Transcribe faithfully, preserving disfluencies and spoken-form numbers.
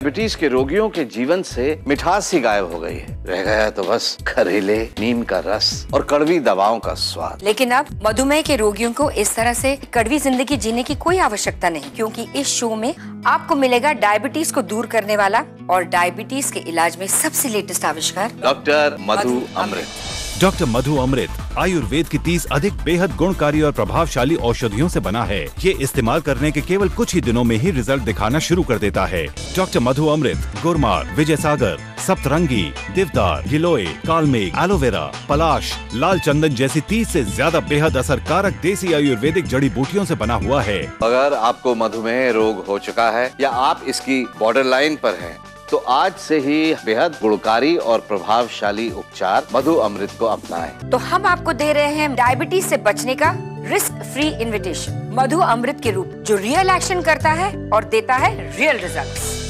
Diabetes के रोगियों के जीवन से मिठास ही गायब हो गई है। रह गया तो बस खरीले नीम का रस और कड़वी दवाओं का स्वाद। लेकिन अब मधुमेह के रोगियों को इस तरह से कड़वी जिंदगी जीने की कोई आवश्यकता नहीं, क्योंकि इस शो में आपको मिलेगा डायबिटीज को दूर करने वाला और डायबिटीज के इलाज में सबसे लेटेस्ट आविष्कार डॉक्टर मधु अमृत। डॉक्टर मधु अमृत आयुर्वेद की तीस अधिक बेहद गुणकारी और प्रभावशाली औषधियों से बना है। ये इस्तेमाल करने के केवल कुछ ही दिनों में ही रिजल्ट दिखाना शुरू कर देता है। डॉक्टर मधु अमृत गुरमार, विजय सागर, सप्तरंगी, देवदार, गिलोय, कालमेघ, एलोवेरा, पलाश, लाल चंदन जैसी तीस से ज्यादा बेहद असरकारक देसी आयुर्वेदिक जड़ी बूटियों से बना हुआ है। अगर आपको मधुमेह रोग हो चुका है या आप इसकी बॉर्डर लाइन पर हैं, तो आज से ही बेहद गुणकारी और प्रभावशाली उपचार मधु अमृत को अपनाएं। तो हम आपको दे रहे हैं डायबिटीज से बचने का risk free invitation, Madhu Amrit के रूप जो रियल एक्शन करता है और देता है रियल रिजल्ट्स।